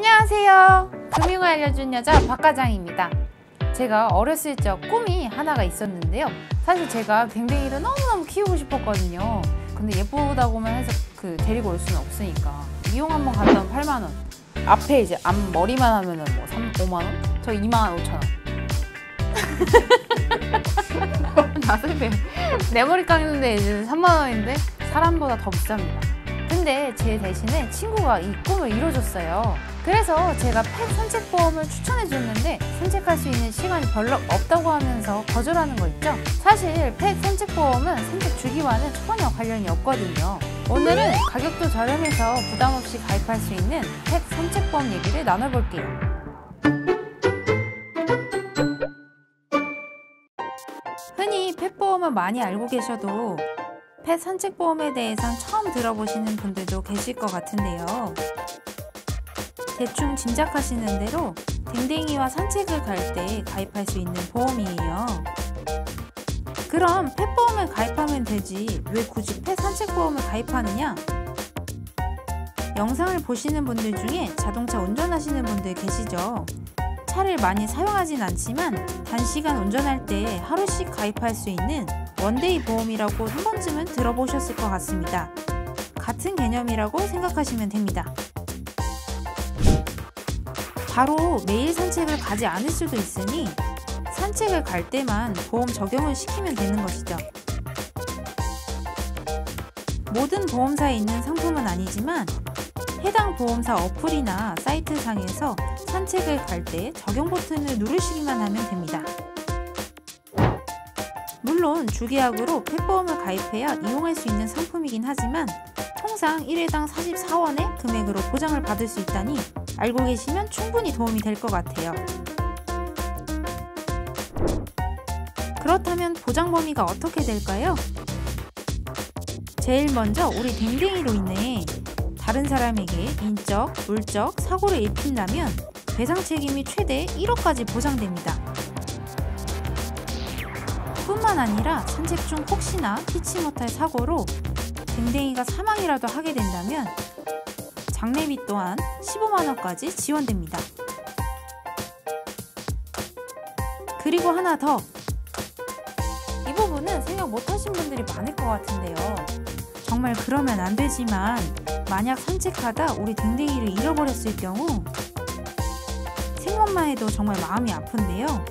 안녕하세요. 금융을 알려준 여자 박과장입니다. 제가 어렸을 적 꿈이 하나가 있었는데요. 사실 제가 댕댕이를 너무너무 키우고 싶었거든요. 근데 예쁘다고만 해서 데리고 올 수는 없으니까 미용 한번 갔다 오면 8만 원, 앞에 이제 앞머리만 하면은 뭐 5만 원? 저 2만 5천 원. 나중에 내 머리 감는데 이제 3만 원인데 사람보다 더 비쌉니다. 근데 제 대신에 친구가 이 꿈을 이뤄줬어요. 그래서 제가 펫 산책보험을 추천해줬는데 산책할 수 있는 시간이 별로 없다고 하면서 거절하는 거 있죠? 사실 펫 산책보험은 산책 주기와는 전혀 관련이 없거든요. 오늘은 가격도 저렴해서 부담없이 가입할 수 있는 펫 산책보험 얘기를 나눠볼게요. 흔히 펫보험을 많이 알고 계셔도 펫 산책보험에 대해선 처음 들어보시는 분들도 계실 것 같은데요. 대충 짐작하시는 대로 댕댕이와 산책을 갈 때 가입할 수 있는 보험이에요. 그럼 펫보험을 가입하면 되지 왜 굳이 펫 산책보험을 가입하느냐? 영상을 보시는 분들 중에 자동차 운전하시는 분들 계시죠? 차를 많이 사용하진 않지만 단시간 운전할 때 하루씩 가입할 수 있는 원데이 보험이라고 한 번쯤은 들어보셨을 것 같습니다. 같은 개념이라고 생각하시면 됩니다. 바로 매일 산책을 가지 않을 수도 있으니 산책을 갈 때만 보험 적용을 시키면 되는 것이죠. 모든 보험사에 있는 상품은 아니지만 해당 보험사 어플이나 사이트 상에서 산책을 갈 때 적용 버튼을 누르시기만 하면 됩니다. 물론 주계약으로 펫보험을 가입해야 이용할 수 있는 상품이긴 하지만 통상 1회당 44원의 금액으로 보장을 받을 수 있다니 알고 계시면 충분히 도움이 될 것 같아요. 그렇다면 보장 범위가 어떻게 될까요? 제일 먼저 우리 댕댕이로 인해 다른 사람에게 인적, 물적 사고를 입힌다면 배상 책임이 최대 1억까지 보장됩니다. 뿐만 아니라 산책 중 혹시나 피치 못할 사고로 댕댕이가 사망이라도 하게 된다면 장례비 또한 15만원까지 지원됩니다. 그리고 하나 더! 이 부분은 생각 못하신 분들이 많을 것 같은데요. 정말 그러면 안 되지만 만약 산책하다 우리 댕댕이를 잃어버렸을 경우 생각만 해도 정말 마음이 아픈데요.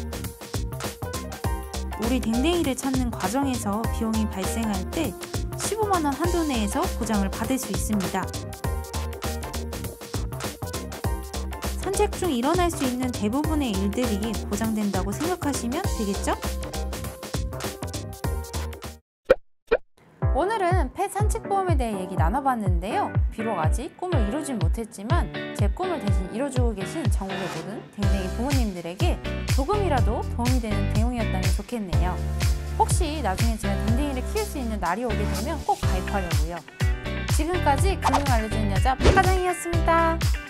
우리 댕댕이를 찾는 과정에서 비용이 발생할 때 15만원 한도 내에서 보장을 받을 수 있습니다. 산책 중 일어날 수 있는 대부분의 일들이 보장된다고 생각하시면 되겠죠? 오늘은 펫 산책보험에 대해 얘기 나눠봤는데요. 비록 아직 꿈을 이루진 못했지만 제 꿈을 대신 이뤄주고 계신 전국의 모든 댕댕이 부모님들에게 조금이라도 도움이 되는 내용이었다면 좋겠네요. 혹시 나중에 제가 댕댕이를 키울 수 있는 날이 오게 되면 꼭 가입하려고요. 지금까지 금융 알려주는 여자 박과장이었습니다.